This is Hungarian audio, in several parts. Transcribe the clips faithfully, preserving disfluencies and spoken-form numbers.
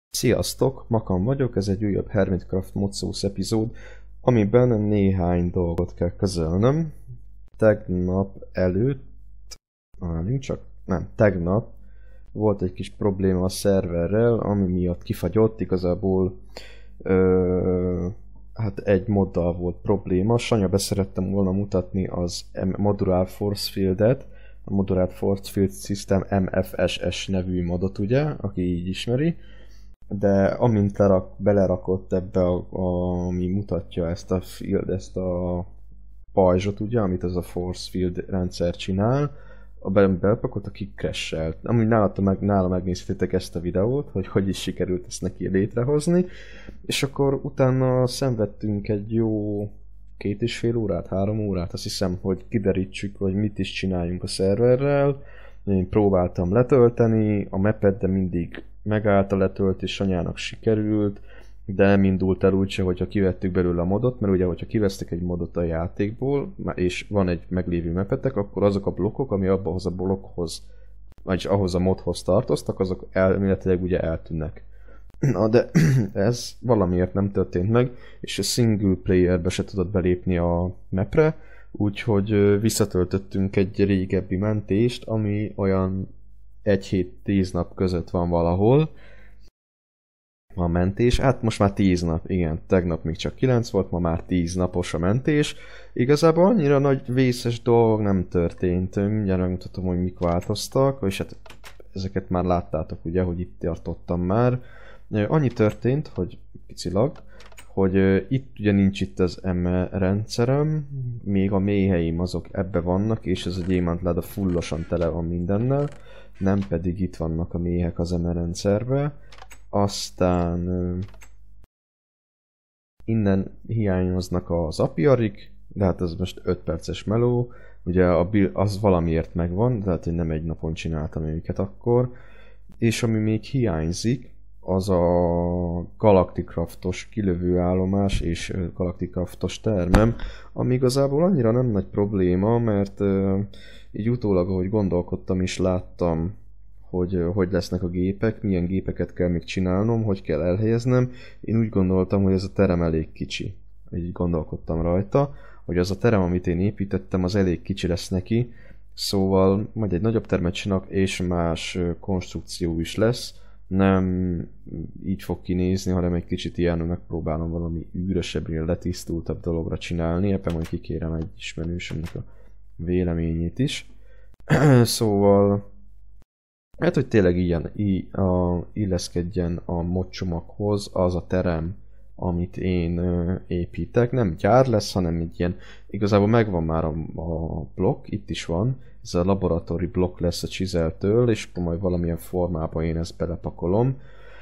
Sziasztok, Makan vagyok, ez egy újabb Hermitcraft Modsauce epizód, amiben néhány dolgot kell közölnöm. Tegnap előtt, várjunk csak, nem, tegnap volt egy kis probléma a szerverrel, ami miatt kifagyott, igazából ö, hát egy moddal volt probléma. Sanya, beszerettem volna mutatni az Modular Force Fieldet, a Modular Force Field System em ef es es nevű modot, ugye, aki így ismeri. De amint lerak, belerakott ebbe, a, a, ami mutatja ezt a field, ezt a pajzsot, ugye, amit ez a force field rendszer csinál, a belepakolt, aki crashelt. Amúgy nála, meg, nála megnéztétek ezt a videót, hogy hogy is sikerült ezt neki létrehozni, és akkor utána szenvedtünk egy jó két és fél órát, három órát, azt hiszem, hogy kiderítsük, hogy mit is csináljunk a szerverrel. Én próbáltam letölteni a mapet, de mindig megállt a letöltés, Sanyának sikerült, de nem indult el úgyse, hogyha kivettük belőle a modot, mert ugye, hogyha kivesztek egy modot a játékból, és van egy meglévő mapetek, akkor azok a blokkok, ami abbahoz a blokkhoz, vagyis ahhoz a modhoz tartoztak, azok elméletileg ugye eltűnnek. Na de ez valamiért nem történt meg, és a single playerbe se tudott belépni a mapre, úgyhogy visszatöltöttünk egy régebbi mentést, ami olyan egy hét tíz nap között van valahol a mentés. Hát most már tíz nap, igen, tegnap még csak kilenc volt, ma már tíz napos a mentés. Igazából annyira nagy vészes dolog nem történt. Mindjárt megmutatom, hogy mik változtak, és hát ezeket már láttátok, ugye, hogy itt tartottam már. Annyi történt, hogy picilag, hogy uh, itt ugye nincs itt az eme rendszerem, még a méhelyeim azok ebbe vannak, és ez a gyémántláda fullosan tele van mindennel, nem pedig itt vannak a méhek az eme rendszerbe. Aztán uh, innen hiányoznak az apiarik, de hát ez most öt perces meló, ugye a build, az valamiért megvan, tehát én nem egy napon csináltam őket akkor, és ami még hiányzik, az a Galacticraftos kilövőállomás és Galacticraftos termem, ami igazából annyira nem nagy probléma, mert uh, így utólag, ahogy gondolkodtam is láttam, hogy uh, hogy lesznek a gépek, milyen gépeket kell még csinálnom, hogy kell elhelyeznem. Én úgy gondoltam, hogy ez a terem elég kicsi. Így gondolkodtam rajta, hogy az a terem, amit én építettem, az elég kicsi lesz neki, szóval majd egy nagyobb termet csinálok, és más uh, konstrukció is lesz. Nem így fog kinézni, hanem egy kicsit ilyen, megpróbálom valami üresebbre, letisztultabb dologra csinálni, ebben majd kikérem egy ismerősömnek a véleményét is. Szóval, hát hogy tényleg ilyen í, a, illeszkedjen a modcsomaghoz az a terem, amit én ö, építek. Nem gyár lesz, hanem egy ilyen, igazából megvan már a, a blokk, itt is van, ez a laboratóri blokk lesz a Chiseltől, és majd valamilyen formában én ezt belepakolom.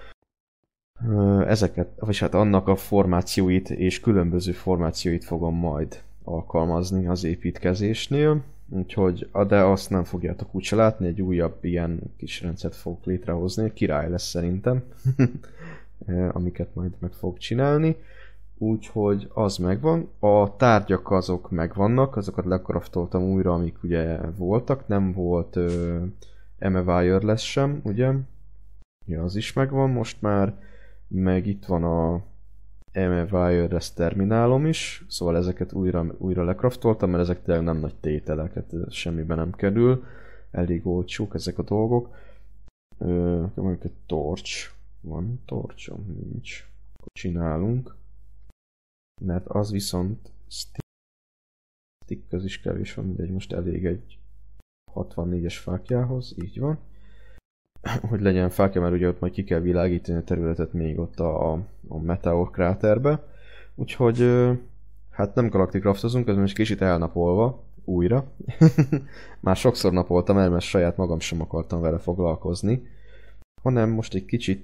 Ezeket, vagy hát annak a formációit és különböző formációit fogom majd alkalmazni az építkezésnél. Úgyhogy, de azt nem fogjátok úgyse látni, egy újabb ilyen kis rendszert fogok létrehozni, király lesz szerintem, amiket majd meg fog csinálni. Úgyhogy az megvan, a tárgyak azok megvannak, azokat lekraftoltam újra, amik ugye voltak, nem volt uh, eme wireless sem, ugye? Ja, az is megvan most már, meg itt van a eme wireless terminálom is, szóval ezeket újra, újra lekraftoltam, mert ezek tényleg nem nagy tételeket, semmibe nem kerül, elég olcsók ezek a dolgok. Uh, mondjuk egy torch, van torchom? Nincs. Akkor csinálunk. Mert az viszont stick, stick az is kevés van, mindegy, most elég egy hatvannégyes fákjához, így van. Hogy legyen fákja, mert ugye ott majd ki kell világítani a területet még ott a, a meteor kráterbe. Úgyhogy hát nem galaktikraftozunk, ez most kicsit elnapolva, újra. Már sokszor napoltam el, mert saját magam sem akartam vele foglalkozni. Hanem most egy kicsit...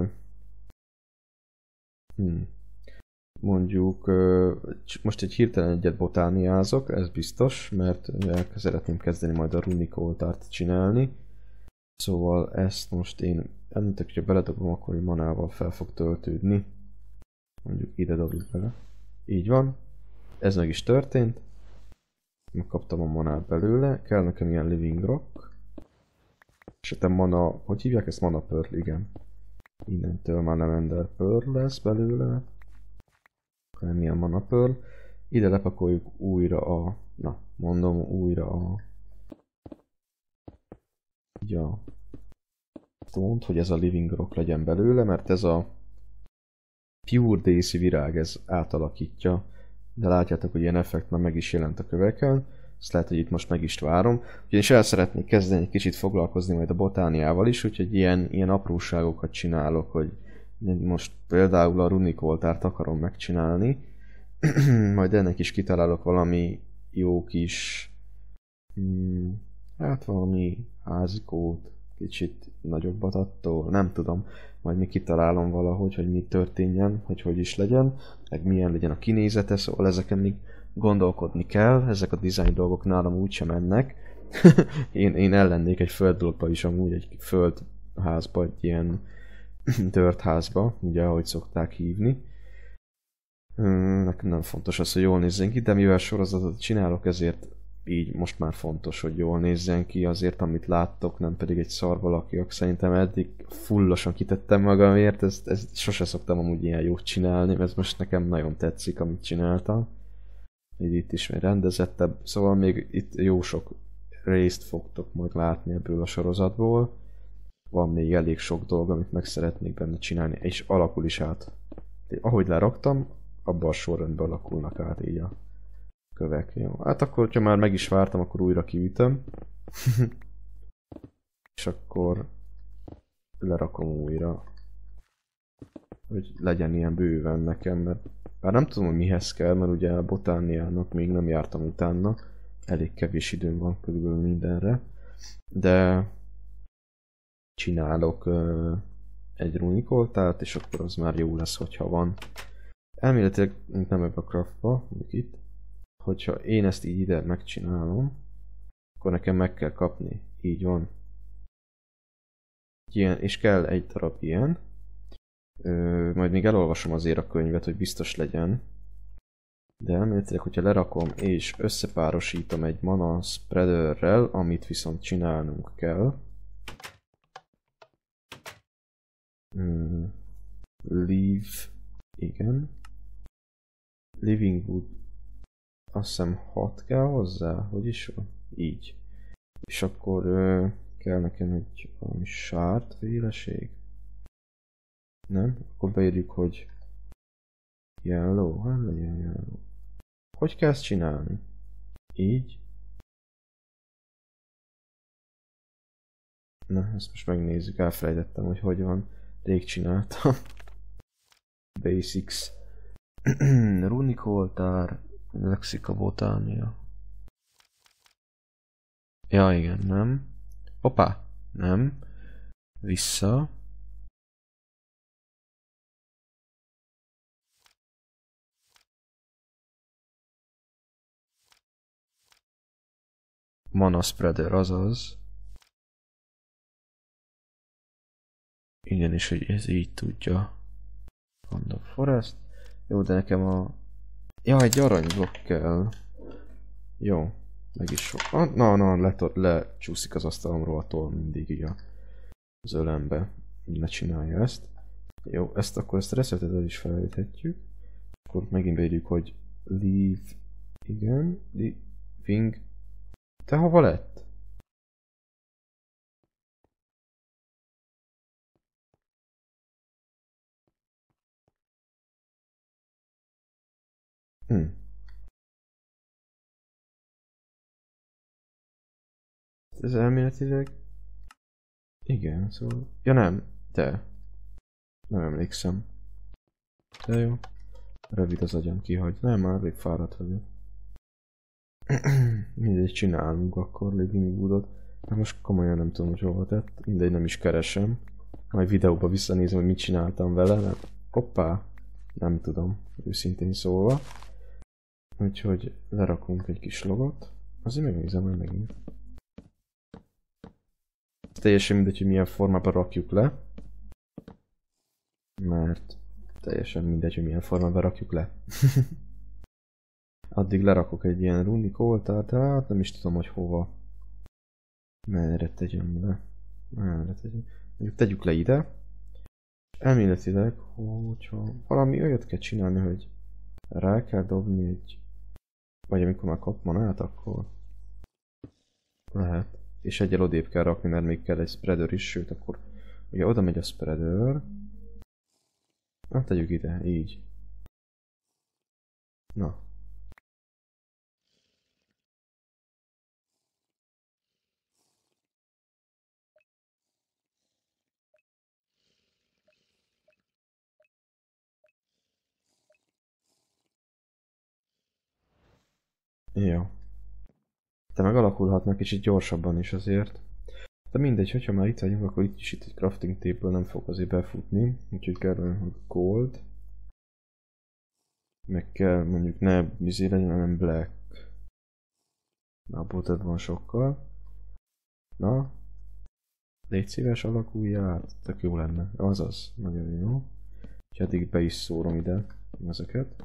Hmm. Mondjuk, most egy hirtelen egyet botániázok, ez biztos, mert szeretném kezdeni majd a runic oltárt csinálni. Szóval ezt most én, említek, hogyha beledobom, akkor egy manával fel fog töltődni. Mondjuk ide dobjuk bele. Így van. Ez meg is történt. Megkaptam a manát belőle. Kell nekem ilyen living rock. És a mana, hogy hívják ezt? Mana pearl, igen. Innentől már nem Ender Pearl lesz belőle, hanem milyen Mana Pearl. Ide lepakoljuk újra a... Na, mondom újra a... Így a... Stone-t, hogy ez a Living Rock legyen belőle, mert ez a... Pure Daisy virág, ez átalakítja. De látjátok, hogy ilyen effekt már meg is jelent a köveken. Ezt lehet, hogy itt most meg is várom. Ugyanis el szeretnék kezdeni egy kicsit foglalkozni majd a botániával is, úgyhogy ilyen, ilyen apróságokat csinálok, hogy most például a Runic oltárt akarom megcsinálni. Majd ennek is kitalálok valami jó kis... Hmm, hát valami házikót, kicsit nagyobbat attól, nem tudom. Majd még kitalálom valahogy, hogy mi történjen, hogy hogy is legyen, meg milyen legyen a kinézete, szóval ezeken még gondolkodni kell, ezek a design dolgok nálam úgysem mennek. én, én ellennék egy földblogba is, amúgy egy földházba, egy ilyen dörtházba, ugye ahogy szokták hívni. Nekem nem fontos az, hogy jól nézzen ki, de mivel sorozatot csinálok, ezért így most már fontos, hogy jól nézzen ki azért, amit láttok, nem pedig egy szar valakiak. Szerintem eddig fullosan kitettem magamért, ezt, ezt sose szoktam amúgy ilyen jót csinálni, ez most nekem nagyon tetszik, amit csináltam. Így itt is még rendezettebb, szóval még itt jó sok részt fogtok majd látni ebből a sorozatból. Van még elég sok dolog, amit meg szeretnék benne csinálni, és alakul is át. Ahogy leraktam, abban a sorrendben alakulnak át így a kövek. Jó. Hát akkor, ha már meg is vártam, akkor újra kiütöm. És akkor lerakom újra. Hogy legyen ilyen bőven nekem, mert bár nem tudom, hogy mihez kell, mert ugye a botániának még nem jártam utána. Elég kevés időm van körülbelül mindenre. De csinálok uh, egy Runic oltárt, és akkor az már jó lesz, hogyha van. Elméletileg, mint nem ebbe a craftba, itt, hogyha én ezt így ide megcsinálom, akkor nekem meg kell kapni. Így van. Ilyen, és kell egy darab ilyen. Ö, majd még elolvasom azért a könyvet, hogy biztos legyen. De elméletileg, hogyha lerakom és összepárosítom egy mana spreaderrel, amit viszont csinálnunk kell. Hmm. Leave. Igen. Living Wood. Azt hiszem hat kell hozzá, hogy is van? Így. És akkor ö, kell nekem egy valami sárt féleség. Nem? Akkor beírjuk, hogy yellow, hát legyen yellow. Hogy kell ezt csinálni? Így. Na, ezt most megnézzük, elfelejtettem, hogy hogy van. Rég csináltam. Basics. Runic oltár. Lexika botánia. Ja, igen, nem. Hoppá, nem. Vissza. Mana spreader, azaz. Igen, és hogy ez így tudja. Van a forest. Jó, de nekem a... Ja, egy aranyblokk kell. Jó, meg is sok. Ah, na, na, lecsúszik le, csúszik az asztalomról attól mindig így az ölembe. Ne csinálja ezt. Jó, ezt akkor ezt a resetet el is felejthetjük. Akkor megint beírjuk, hogy leave. Igen, living. Te hova lett? Hm. Ez elméletileg... Igen, szóval... Ja nem, te. Nem emlékszem. De jó. Rövid az agyam kihagy. Nem, már elég fáradt vagyok. Mindegy, csinálunk akkor Living Woodot. Hát most komolyan nem tudom, hogy hova tett. Mindegy, nem is keresem. Majd videóba visszanézem, hogy mit csináltam vele. Mert... Hoppá! Nem tudom, őszintén szólva. Úgyhogy lerakunk egy kis logot. Azért megnézem majd megint. Teljesen mindegy, hogy milyen formában rakjuk le. Mert teljesen mindegy, hogy milyen formában rakjuk le. Addig lerakok egy ilyen Runic oltárt, hát nem is tudom, hogy hova. Merre tegyem le. Merre tegyem. Mondjuk tegyük le ide. elméletileg, hogyha valami olyat kell csinálni, hogy rá kell dobni egy... Vagy amikor már kap manát, akkor... Lehet. És egyel odébb kell rakni, mert még kell egy spreader is, sőt akkor... Ugye oda megy a spreader. Na, tegyük ide, így. Na. Jó. De megalakulhatnak kicsit gyorsabban is azért. De mindegy, hogyha már itt vagyunk, akkor itt is itt egy crafting table nem fog azért befutni. Úgyhogy kell hogy gold. Meg kell mondjuk ne bizé legyen, hanem black. Na, abból több van sokkal. Na. Légy szíves, alakulja át. Tök jó lenne. Azaz. Nagyon jó. És eddig be is szórom ide ezeket.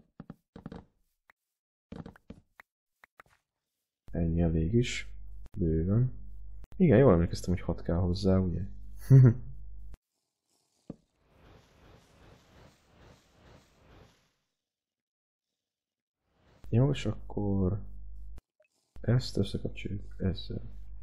Ennyi elég is. Bőven. Igen, jól emlékeztem, hogy hat kell hozzá, ugye? Jó, és akkor... Ezt összekapcsoljuk ezzel.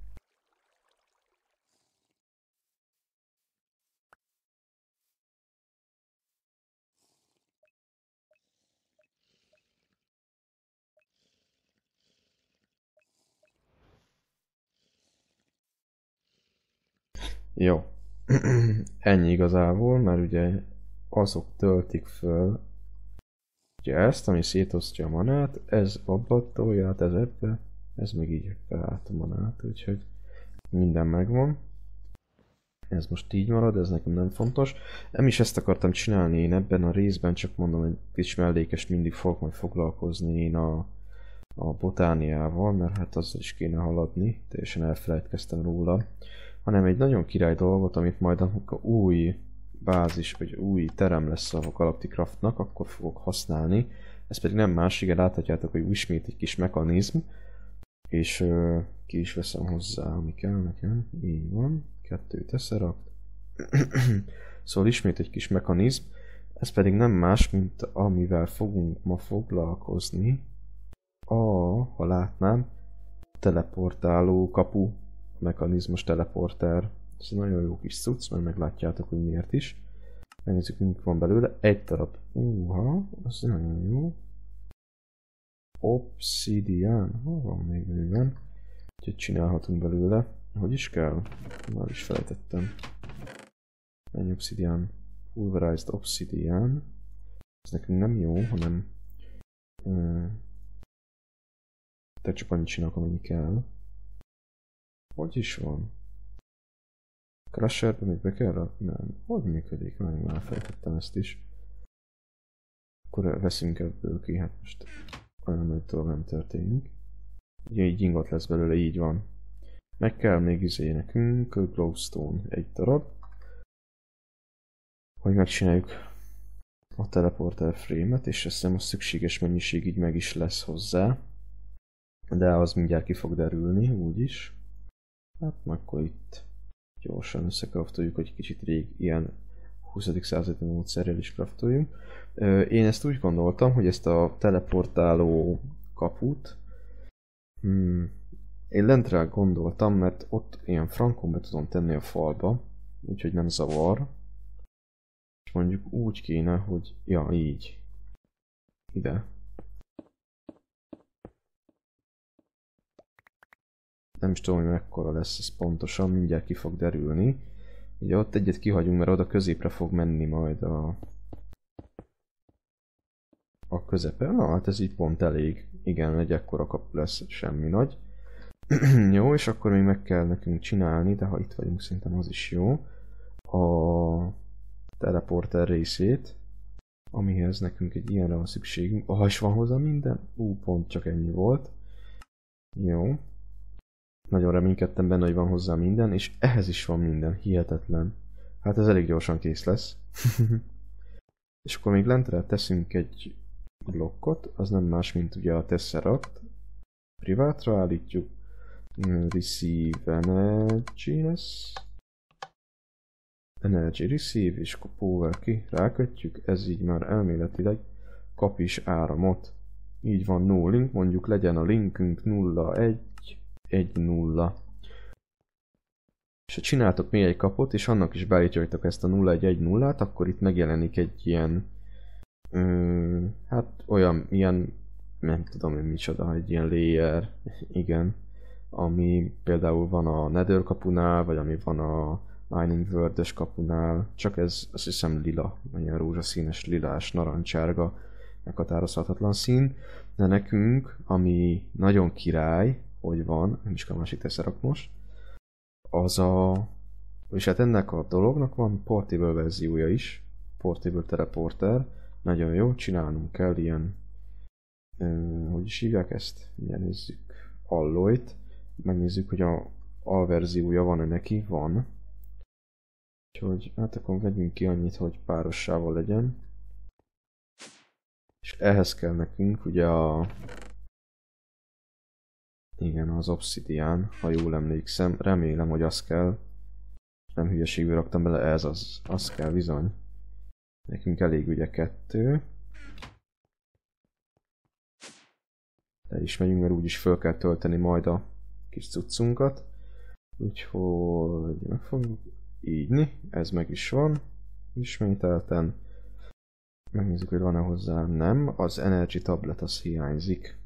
Jó. Ennyi igazából, mert ugye azok töltik föl ugye ezt, ami szétosztja a manát, ez abba tolja át, ez ebbe, ez meg így át a manát, úgyhogy minden megvan. Ez most így marad, ez nekem nem fontos. Nem is ezt akartam csinálni én ebben a részben, csak mondom, hogy kis mellékes mindig fogok majd foglalkozni én a, a botániával, mert hát azzal is kéne haladni, teljesen elfelejtkeztem róla. Hanem egy nagyon király dolgot, amit majd amikor új bázis, vagy új terem lesz a Galactic Craftnak, akkor fogok használni. Ez pedig nem más, igen, láthatjátok, hogy ismét egy kis mechanizm, és ö, ki is veszem hozzá, ami kell nekem. Így van, kettő tesserakt. Szóval ismét egy kis mechanizm, ez pedig nem más, mint amivel fogunk ma foglalkozni. A, ha látnám, teleportáló kapu mechanizmus teleporter. Ez nagyon jó kis cucc, majd meglátjátok, hogy miért is. Megnézzük, mink van belőle. Egy darab. Uha, az nagyon jó. Obsidian. Hol van még bőven? Úgyhogy csinálhatunk belőle. Hogy is kell? Már is felejtettem. Ennyi obsidian. Pulverized obsidian. Ez nekünk nem jó, hanem... Te csak annyit csinálok, amennyi kell. Hogy is van? Crusherbe még be kell rakni? Nem. Hogy működik? Már már feltettem ezt is. Akkor veszünk ebből ki, hát most olyan nagy dolog nem történik. Ugye így ingot lesz belőle, így van. Meg kell még izé nekünk glowstone egy darab. Hogy megcsináljuk a teleporter frame-et, és azt hiszem a szükséges mennyiség így meg is lesz hozzá. De az mindjárt ki fog derülni, úgyis. Hát akkor itt gyorsan összekraftoljuk, hogy kicsit rég ilyen huszadik századi módszerrel is kraftoljunk. Én ezt úgy gondoltam, hogy ezt a teleportáló kaput hmm, én lentre gondoltam, mert ott ilyen frankon be tudom tenni a falba, úgyhogy nem zavar. És mondjuk úgy kéne, hogy ja, így. Ide. Nem is tudom, hogy mekkora lesz ez pontosan, mindjárt ki fog derülni. Ugye ott egyet kihagyunk, mert oda középre fog menni majd a... a közepe. Na, hát ez így pont elég. Igen, egy ekkora kapu lesz, semmi nagy. Jó, és akkor még meg kell nekünk csinálni, de ha itt vagyunk, szerintem az is jó. A teleporter részét, amihez nekünk egy ilyenre van szükségünk. Ha is van hozzá minden? Ú, pont csak ennyi volt. Jó. Nagyon reménykedtem benne, hogy van hozzá minden, és ehhez is van minden, hihetetlen. Hát ez elég gyorsan kész lesz. És akkor még lentre teszünk egy blokkot, az nem más, mint ugye a tesseract. Privátra állítjuk. Receive energies. Energy receive, és akkor power ki, rákötjük, ez így már elméletileg kap is áramot. Így van, no link, mondjuk legyen a linkünk nulla egy egy nulla. És ha csináltok még egy kapot, és annak is beállítjátok ezt a nulla egy egy nullát, akkor itt megjelenik egy ilyen, ö, hát olyan, ilyen, nem tudom én micsoda, egy ilyen layer, igen, ami például van a Nether kapunál, vagy ami van a Mining World-ös kapunál, csak ez azt hiszem lila, ilyen rózsaszínes, lilás, narancsárga, meghatározhatatlan szín, de nekünk, ami nagyon király, hogy van, nem is kell másik teszerak most, az a... és hát ennek a dolognak van portable verziója is, portable teleporter, nagyon jó, csinálnunk kell ilyen, uh, hogy is hívják ezt? Mindjárt nézzük, alloyt, megnézzük, hogy a alverziója van-e neki, van. Úgyhogy hát akkor vegyünk ki annyit, hogy párossával legyen. És ehhez kell nekünk ugye a... igen, az obsidian, ha jól emlékszem, remélem, hogy az kell. Nem hülyeségből raktam bele, ez az, az kell bizony. Nekünk elég ugye kettő. De is megyünk, mert úgyis föl kell tölteni majd a kis cuccunkat. Úgyhogy meg fogjuk ígyni, ez meg is van. Ismételten. Megnézzük, hogy van-e hozzá, nem. Az energy tablet az hiányzik.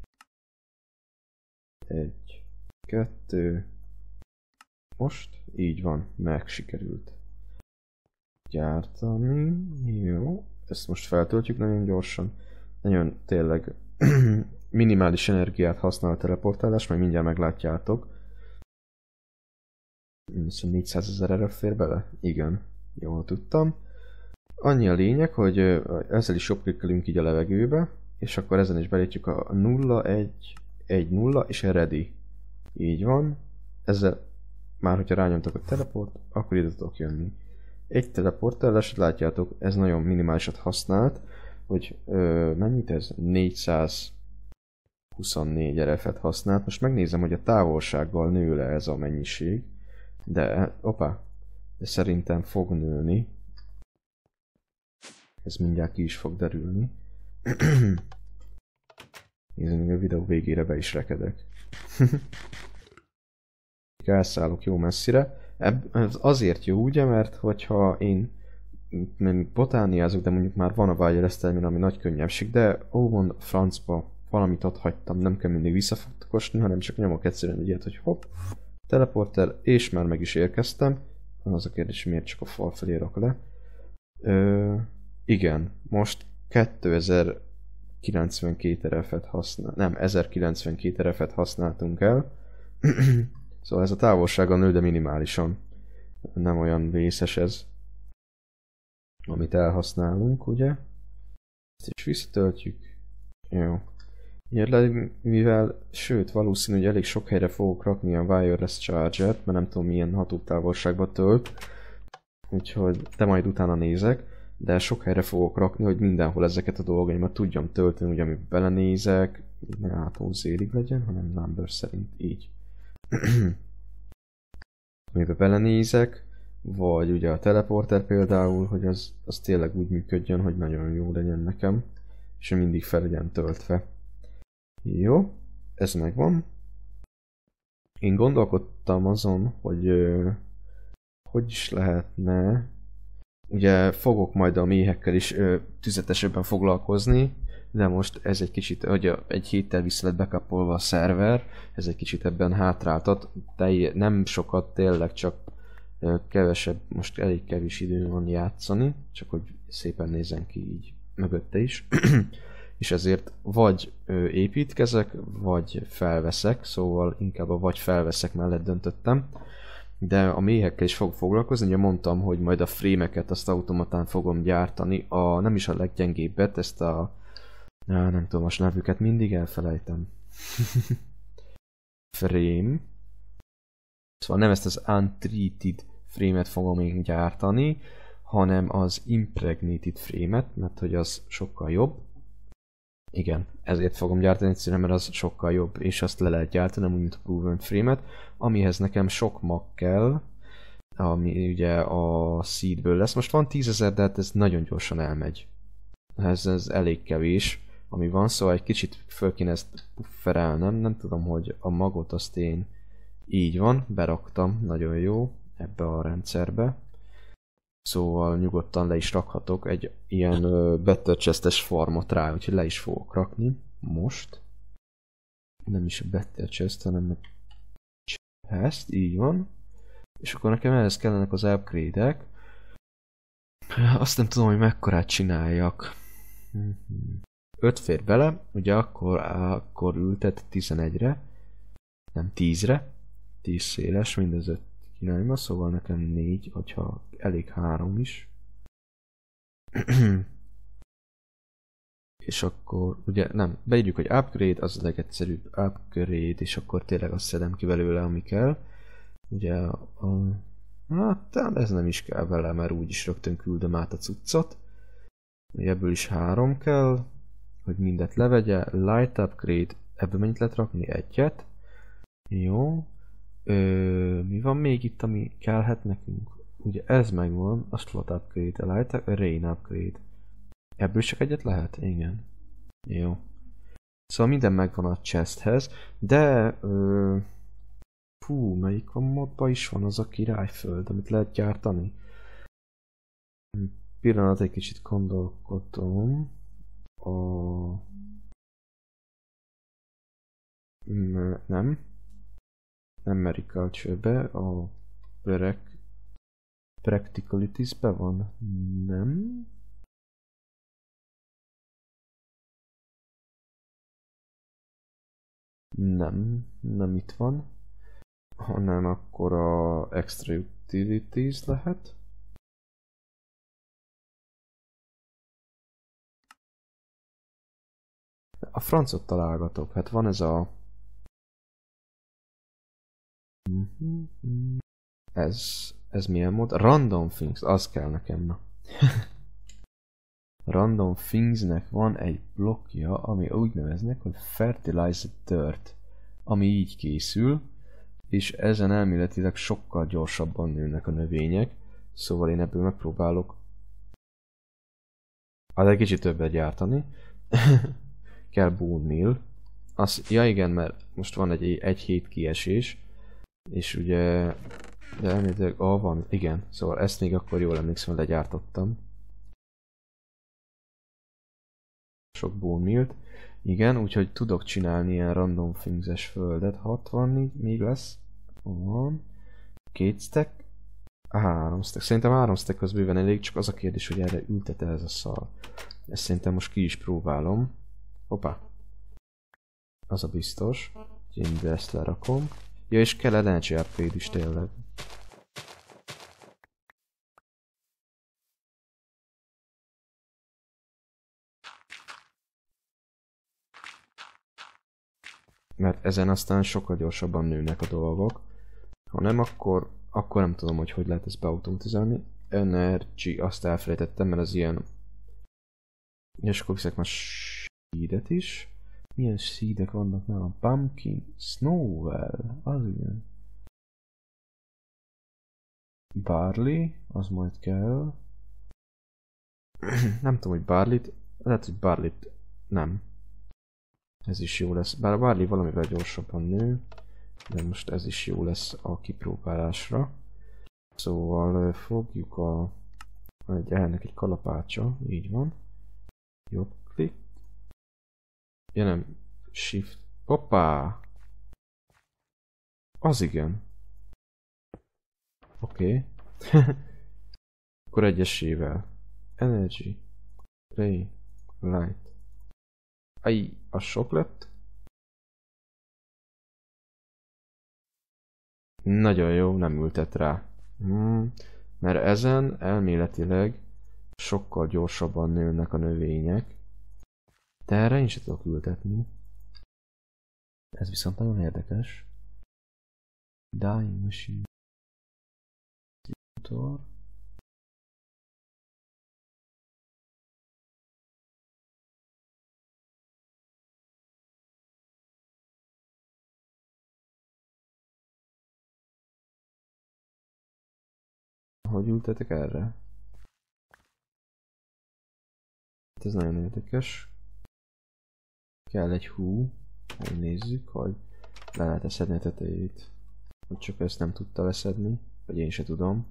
Egy, kettő. Most így van, meg sikerült gyártani. Jó, ezt most feltöltjük nagyon gyorsan. Nagyon tényleg minimális energiát használ a teleportálás, majd mindjárt meglátjátok. négyszázezer erre fér bele? Igen, jól tudtam. Annyi a lényeg, hogy ezzel is jobbklikkelünk így a levegőbe, és akkor ezen is belépjük a nulla egy egy nulla és a ready. Így van. Ezzel már hogyha rányomtak a teleport, akkor ide tudok jönni. Egy teleportálás, látjátok, ez nagyon minimálisat használt, hogy ö, mennyit ez? négyszázhuszonnégy er ef-et használt. Most megnézem, hogy a távolsággal nő le ez a mennyiség. De, opa, de szerintem fog nőni. Ez mindjárt ki is fog derülni. Nézzük, a videó végére be is rekedek. Elszállok jó messzire. Ez azért jó, ugye, mert hogyha én botániázok, de mondjuk már van a vágyeresztelmény, ami nagy könnyebbség, de ó, mond a francba, valamit ott hagytam, nem kell mindig visszafogtokosni, hanem csak nyomok egyszerűen egy ilyet, hogy hopp, teleporter, és már meg is érkeztem. Van az a kérdés, miért csak a fal felé rak le. Ö, igen, most kétezer-kilencvenkét er ef-et használ, nem, ezerkilencvenkét er ef-et használtunk el. Szóval ez a távolsága nő, de minimálisan. Nem olyan vészes ez, amit elhasználunk, ugye? Ezt is visszatöltjük. Jó. Jelenleg, mivel, sőt, valószínű, hogy elég sok helyre fogok rakni a wireless charger-t, mert nem tudom milyen hatótávolságba tölt. Úgyhogy, de majd utána nézek. De sok helyre fogok rakni, hogy mindenhol ezeket a dolgaimat tudjam tölteni, ugye amiben belenézek, ne átom zélig legyen, hanem number szerint így. Amiben belenézek, vagy ugye a teleporter például, hogy az, az tényleg úgy működjön, hogy nagyon jó legyen nekem, és mindig fel legyen töltve. Jó, ez megvan. Én gondolkodtam azon, hogy ö, hogy is lehetne. Ugye fogok majd a méhekkel is ö, tüzetesebben foglalkozni, de most ez egy kicsit, hogy egy héttel vissza lett bekapolva a szerver, ez egy kicsit ebben hátráltat, de nem sokat, tényleg csak ö, kevesebb, most elég kevés idő van játszani, csak hogy szépen nézzen ki így mögötte is. És ezért vagy ö, építkezek, vagy felveszek, szóval inkább a vagy felveszek mellett döntöttem. De a méhekkel is fog foglalkozni, ugye mondtam, hogy majd a frémeket azt automatán fogom gyártani, a nem is a leggyengébbet, ezt a... Á, nem tudom, a nevüket mindig elfelejtem. Frame. Szóval nem ezt az untreated frame-et fogom én gyártani, hanem az impregnated frame-et, mert hogy az sokkal jobb. Igen, ezért fogom gyártani egyszerűen, mert az sokkal jobb, és azt le lehet gyártani, úgy, mint a proven frame-et, amihez nekem sok mag kell. ami ugye a seedből lesz. Most van tízezer, de hát ez nagyon gyorsan elmegy. Ez, ez elég kevés, ami van, szóval egy kicsit föl kéne ezt pufferelnem. Nem tudom, hogy a magot azt én így van, beraktam, nagyon jó, ebbe a rendszerbe. Szóval nyugodtan le is rakhatok egy ilyen uh, Better Chest-es farmot rá, úgyhogy le is fogok rakni most. Nem is a Better Chest, hanem a Chest, így van. És akkor nekem ehhez kellenek az upgrade-ek. Azt nem tudom, hogy mekkorát csináljak. öt fér bele, ugye akkor, akkor ültet tizenegyre, nem tízre. tíz széles, mindez öt irányba, szóval nekem négy, hogyha elég három is. És akkor, ugye nem, beírjuk, hogy upgrade, az a legegyszerűbb upgrade, és akkor tényleg azt szedem ki belőle, ami kell. Ugye a... Hát, ez nem is kell vele, mert úgyis rögtön küldöm át a cuccot. Ebből is három kell, hogy mindet levegye. Light upgrade, ebből mennyit lehet rakni? Egyet. Jó. Ö, mi van még itt, ami kellhet nekünk? Ugye ez megvan, a slot upgrade, a light, a rain upgrade. Ebből csak egyet lehet? Igen. Jó. Szóval minden megvan a chesthez, de... Ö, fú, melyik a modban is van az a királyföld, amit lehet gyártani? Pillanat, egy kicsit gondolkodom. A... Nem. Nem Mariculture-be, a Prec... Practicalities-be van? Nem. Nem, nem itt van. Hanem akkor a Extra Utilities lehet. A francot találgatok, hát van ez a... Ez, ez milyen mód? Random Things, az kell nekem, na. Random Thingsnek van egy blokkja, ami úgy neveznek, hogy Fertilized Dirt, ami így készül, és ezen elméletileg sokkal gyorsabban nőnek a növények, szóval én ebből megpróbálok hát egy kicsit többet gyártani. Kell bone meal. Az, ja igen, mert most van egy, egy hét kiesés, és ugye de elméletileg, ah van, igen, szóval ezt még akkor jól emlékszem, hogy legyártottam. Sok bone meal-t. Igen, úgyhogy tudok csinálni ilyen random things-es földet. hatvan még lesz. Van. Két stack. Három stack. Szerintem három stack az bőven elég, csak az a kérdés, hogy erre ültet-e ez a szar. Ezt szerintem most ki is próbálom. Hoppá. Az a biztos. Én ide ezt lerakom. Ja, és kell energy upgrade is tényleg. Mert ezen aztán sokkal gyorsabban nőnek a dolgok. Ha nem, akkor, akkor nem tudom, hogy hogy lehet ezt beautomatizálni. Energy, azt elfelejtettem, mert az ilyen... És akkor viszek már seedet is. Milyen seedek vannak nálam? Pumpkin, Snowwell, az igen. Barley, az majd kell. Nem tudom, hogy barley-t, lehet, hogy barley-t nem. Ez is jó lesz, bár a barley valamivel gyorsabban nő, de most ez is jó lesz a kipróbálásra. Szóval fogjuk a... egy ennek egy kalapácsa, így van. Jobb klik. Ja nem, shift. Hoppá! Az igen. Oké. Okay. Akkor egyesével. Energy. Ray. Light. Aj, az sok lett. Nagyon jó, nem ültet rá. Hmm, mert ezen elméletileg sokkal gyorsabban nőnek a növények. De erre én sem tudok ültetni. Ez viszont nagyon érdekes. Dying Machine. hogy ültetek erre? Hát ez nagyon érdekes. Kell egy hú, hogy nézzük, hogy le lehet-e szedni a tetejét. Hogy csak ezt nem tudta leszedni, vagy én se tudom.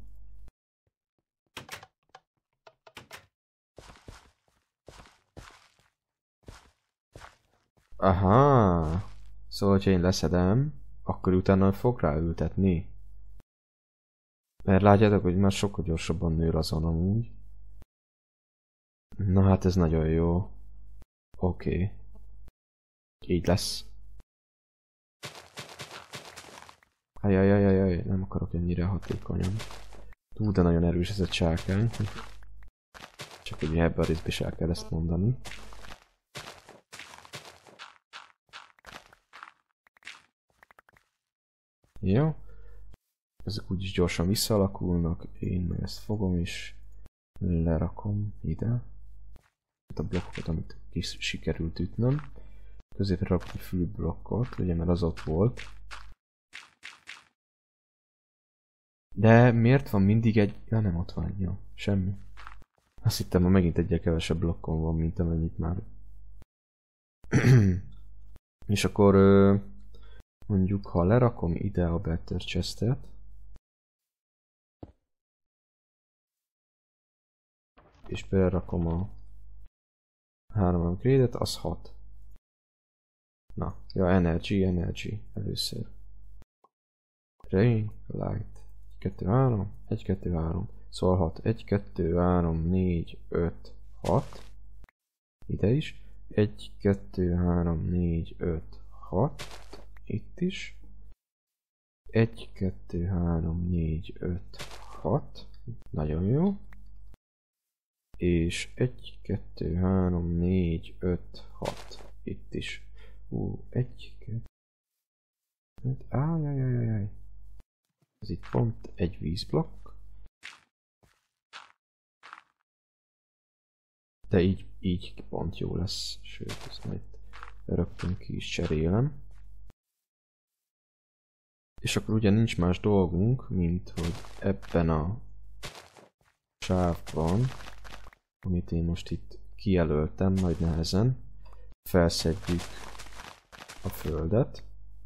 Aha! Szóval, hogyha én leszedem, akkor utána fog ráültetni. Mert látjátok, hogy már sokkal gyorsabban nő azon amúgy. Na hát ez nagyon jó. Oké. Okay. Így lesz. Ajajajajaj, nem akarok ennyire hatékonyan. Túl, de nagyon erős ez a csákány. Csak ugye ebben a részben is el kell ezt mondani. Jó. Ezek úgyis gyorsan visszaalakulnak. Én meg ezt fogom és lerakom ide. A blokkokat, amit kis sikerült ütnöm. Középre rakok egy fülblokkot, ugye mert az ott volt. De miért van mindig egy... Ja, nem ott van, jó. Semmi. Azt hittem, hogy megint egyre kevesebb blokkon van, mint amennyit már. És akkor mondjuk, ha lerakom ide a Better Chestet, és belerakom a három upgrade-et, az hat. Na, ja, energy, energy először. Rain, light. egy, kettő, három, egy, kettő, három. Szóval hat. egy, kettő, három, négy, öt, hat. Ide is. egy, kettő, három, négy, öt, hat. Itt is. egy, kettő, három, négy, öt, hat. Nagyon jó. És egy, kettő, három, négy, öt, hat. Itt is. Ú, egy, kettő, öt, ájjajjajjaj. Ez itt pont egy vízblokk. De így, így pont jó lesz. Sőt, ezt majd rögtön ki is cserélem. És akkor ugye nincs más dolgunk, mint hogy ebben a sávban, amit én most itt kijelöltem nagy nehezen, felszedjük a földet.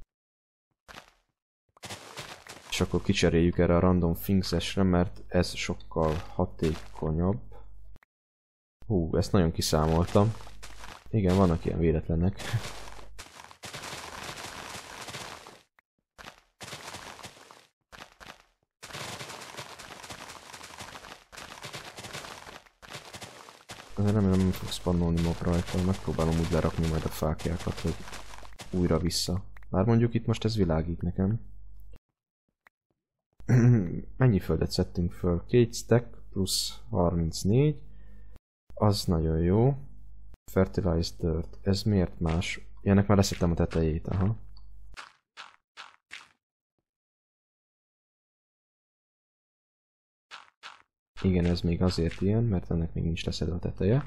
És akkor kicseréljük erre a random things-esre, mert ez sokkal hatékonyabb. Hú, ezt nagyon kiszámoltam. Igen, vannak ilyen véletlenek. Remélem nem fog spannolni mob rajta, megpróbálom úgy lerakni majd a fákjákat, hogy újra vissza. Már mondjuk itt most ez világít nekem. Mennyi földet szedtünk föl? Két stack plusz harmincnégy. Az nagyon jó. Fertilized dirt. Ez miért más? Ennek már leszettem a tetejét, aha. Igen, ez még azért ilyen, mert ennek még nincs leszedve a teteje.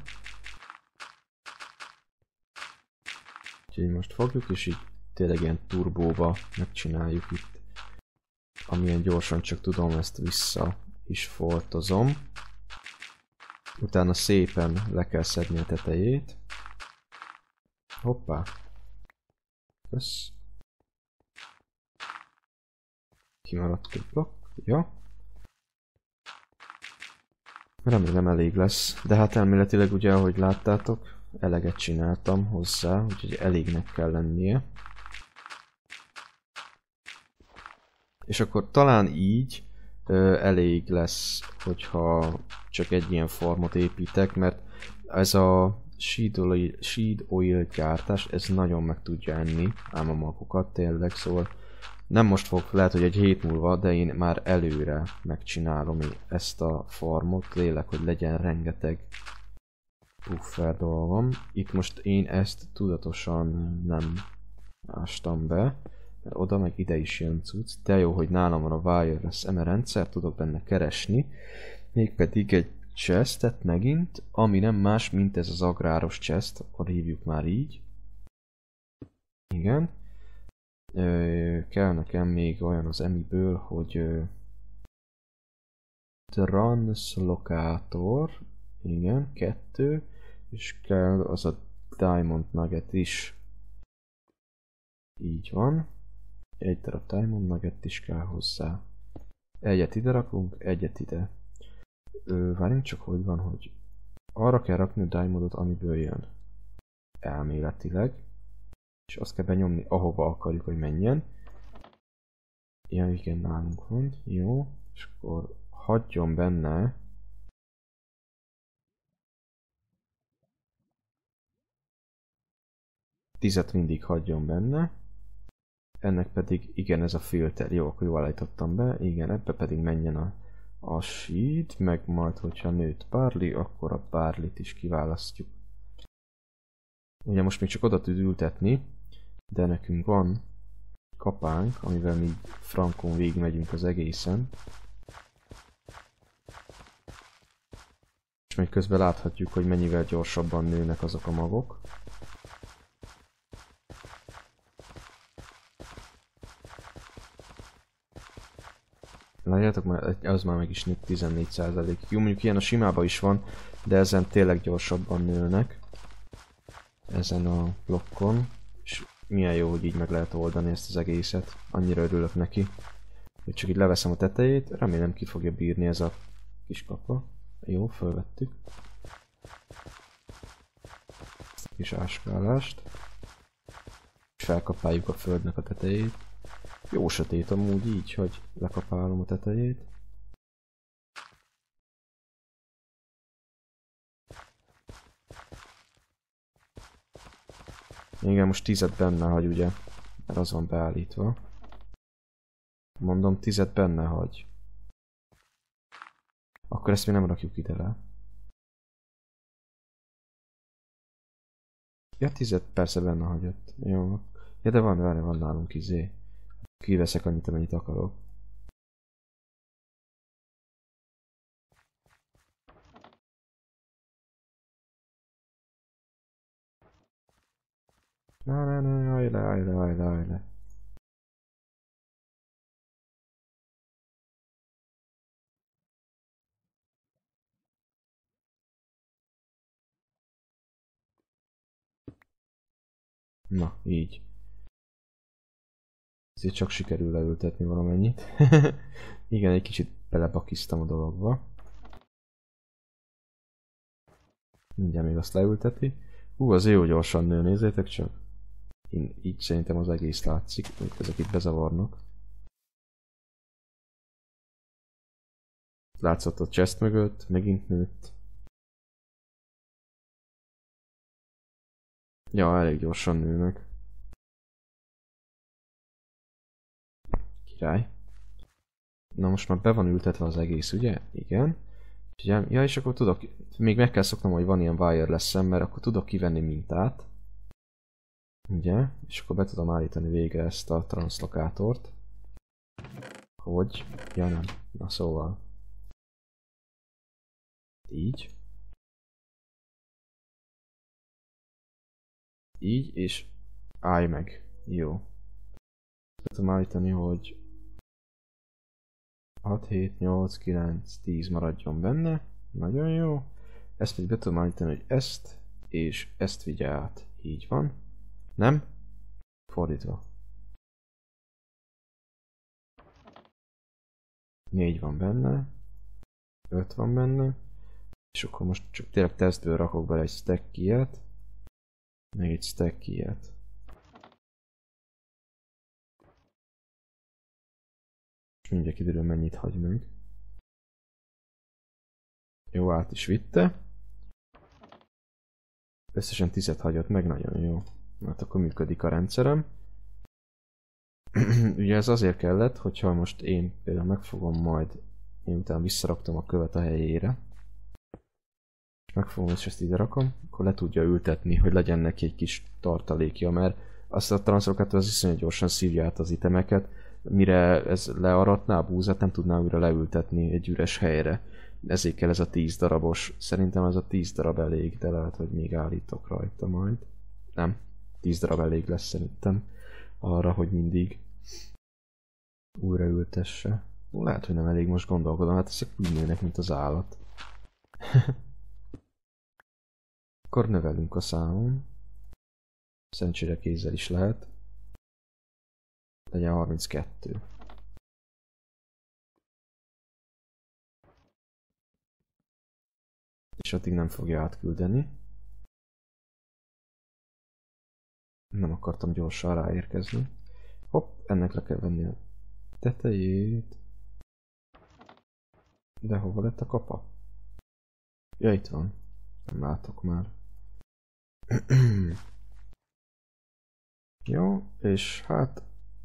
Úgyhogy most fogjuk, és így tényleg ilyen turbóba megcsináljuk itt. Amilyen gyorsan csak tudom, ezt vissza is foltozom. Utána szépen le kell szedni a tetejét. Hoppá. Kösz. Kimaradt egy blokk. Ja. Remélem elég lesz. De hát elméletileg ugye, ahogy láttátok, eleget csináltam hozzá, úgyhogy elégnek kell lennie. És akkor talán így ö, elég lesz, hogyha csak egy ilyen formot építek, mert ez a seed oil, seed oil gyártás, ez nagyon meg tudja enni ám a magokat tényleg, szóval nem most fog, lehet, hogy egy hét múlva, de én már előre megcsinálom ezt a formot, lélek, hogy legyen rengeteg puffer dolgom. Itt most én ezt tudatosan nem ástam be, mert oda meg ide is jön cucc, de jó, hogy nálam van a wireless eme rendszer, tudok benne keresni, mégpedig egy chestet megint, ami nem más, mint ez az agráros chest, akkor hívjuk már így. Igen. Ö, kell nekem még olyan az emiből, hogy ö, Translokátor. Igen, kettő. És kell az a Diamond Nugget is. Így van. Egy darab Diamond Nugget is kell hozzá. Egyet ide rakunk, egyet ide. Ö, várjunk csak, hogy van, hogy arra kell rakni a Diamondot, amiből jön. Elméletileg. És azt kell benyomni, ahova akarjuk, hogy menjen. Ja, igen, nálunk van. Jó. És akkor hagyjon benne. Tízet mindig hagyjon benne. Ennek pedig, igen, ez a filter. Jó, akkor jól állítottam be. Igen, ebbe pedig menjen a, a seed, meg majd, hogyha nőtt barley, akkor a barleyt is kiválasztjuk. Ugye most még csak oda tud ültetni, de nekünk van kapánk, amivel mi frankon végigmegyünk az egészen. És még közben láthatjuk, hogy mennyivel gyorsabban nőnek azok a magok. Látjátok, már az már meg is nőtt tizennégy százalék. Jó, mondjuk ilyen a simában is van, de ezen tényleg gyorsabban nőnek. Ezen a blokkon. És milyen jó, hogy így meg lehet oldani ezt az egészet. Annyira örülök neki. Hogy csak így leveszem a tetejét, remélem ki fogja bírni ez a kis kapa. Jó, fölvettük. Kis áskálást. És felkapáljuk a földnek a tetejét. Jó sötét amúgy így, hogy lekapálom a tetejét. Igen, most tízet benne hagy, ugye? Mert az van beállítva. Mondom, tízet benne hagy. Akkor ezt mi nem rakjuk ide le. Ja, tízet persze benne hagyott. Jó. Ja, de van, várj, van nálunk izé. Kiveszek annyit, amennyit akarok. Na, na, na, állj le, állj le, állj le, állj le. Na, így. Ezért csak sikerül leültetni valamennyit. Igen, egy kicsit belebakiztam a dologba. Mindjárt még azt leülteti. Hú, az jó gyorsan nő, nézzétek csak. Én így szerintem az egész látszik, hogy ezek itt bezavarnak. Látszott a chest mögött, megint nőtt. Ja, elég gyorsan nőnek. Király. Na most már be van ültetve az egész, ugye? Igen. Ugye? Ja, és akkor tudok, még meg kell szoknom, hogy van ilyen wireless-em, mert akkor tudok kivenni mintát. Ugye? És akkor be tudom állítani végre ezt a translokátort. Hogy? Ja nem. Na szóval. Így. Így, és állj meg. Jó. Be tudom állítani, hogy hat, hét, nyolc, kilenc, tíz maradjon benne. Nagyon jó. Ezt pedig be tudom állítani, hogy ezt és ezt vigye át. Így van. Nem? Fordítva. négy van benne. öt van benne. És akkor most csak tényleg tesztből rakok bele egy stack ilyet. Meg egy stack ilyet. És mindjárt kiderül, mennyit hagy meg. Jó, át is vitte. Összesen tízet hagyott meg, nagyon jó. Hát akkor működik a rendszerem. Ugye ez azért kellett, hogyha most én például megfogom majd, miután visszaraktam a követ a helyére, és megfogom és ezt ide rakom, akkor le tudja ültetni, hogy legyen neki egy kis tartalékja, mert azt a transzlokátor az iszonyat gyorsan szívja át az itemeket, mire ez learatná a búzát, nem tudná újra leültetni egy üres helyre. Ezért kell ez a tíz darabos. Szerintem ez a tíz darab elég, de lehet, hogy még állítok rajta majd. Nem, tíz darab elég lesz szerintem arra, hogy mindig újra ültesse. Lehet, hogy nem elég, most gondolkodom, hát ezek úgy nőnek, mint az állat. Akkor növelünk a számon. Szerencsére kézzel is lehet. Legyen harminckettő. És addig nem fogja átküldeni. Nem akartam gyorsan ráérkezni. Hopp, ennek le kell venni a tetejét. De hova lett a kapa? Ja, itt van. Nem látok már. Jó, és hát...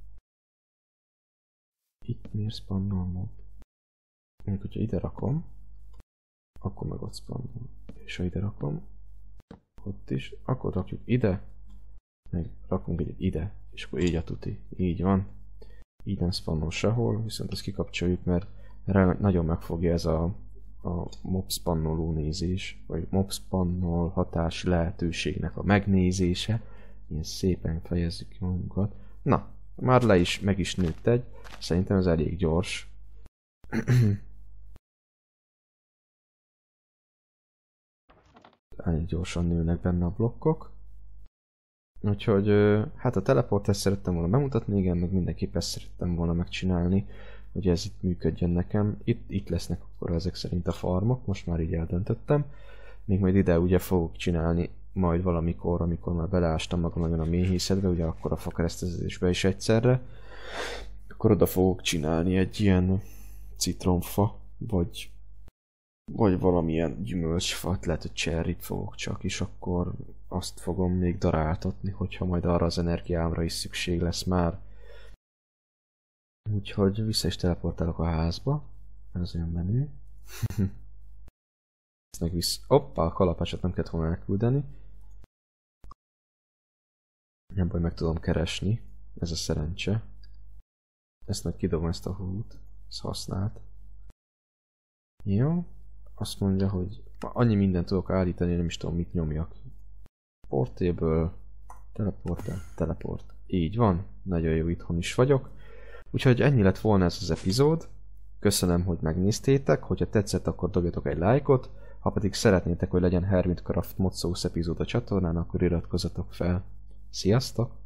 Itt miért spannol mob? Mondjuk, hogyha ide rakom, akkor meg ott spannol. És ha ide rakom, ott is, akkor rakjuk ide, meg rakunk egyet ide, és akkor így a tuti. Így van. Így nem spannol sehol, viszont ezt kikapcsoljuk, mert nagyon megfogja ez a, a mob spannoló nézés, vagy mob spannol hatás lehetőségnek a megnézése. Ilyen szépen fejezzük ki magunkat. Na, már le is, meg is nőtt egy. Szerintem ez elég gyors. Elég gyorsan nőnek benne a blokkok. Úgyhogy, hát a teleport ezt szerettem volna bemutatni, igen, meg mindenképp ezt szerettem volna megcsinálni, hogy ez itt működjön nekem. Itt, itt lesznek akkor ezek szerint a farmok, most már így eldöntöttem. Még majd ide ugye fogok csinálni majd valamikor, amikor már beleástam magam nagyon a méhészetbe, ugye akkor a fakeresztezésbe is egyszerre. Akkor oda fogok csinálni egy ilyen citromfa, vagy, vagy valamilyen gyümölcsfat, lehet, hogy cherryt fogok csak, és akkor azt fogom még daráltatni, hogyha majd arra az energiámra is szükség lesz már. Úgyhogy vissza is teleportálok a házba, ez olyan menő. Ezt meg vissza... Hoppá, a kalapácsot nem kellett volna elküldeni. Nem baj, meg tudom keresni, ez a szerencse. Ezt meg kidobom, ezt a hút, ez használt. Jó, azt mondja, hogy annyi mindent tudok állítani, nem is tudom mit nyomjak. Portable, teleport, teleport. Így van, nagyon jó, itthon is vagyok. Úgyhogy ennyi lett volna ez az epizód. Köszönöm, hogy megnéztétek, hogyha tetszett, akkor dobjatok egy lájkot. Ha pedig szeretnétek, hogy legyen Hermitcraft Mod Sauce epizód a csatornán, akkor iratkozzatok fel. Sziasztok!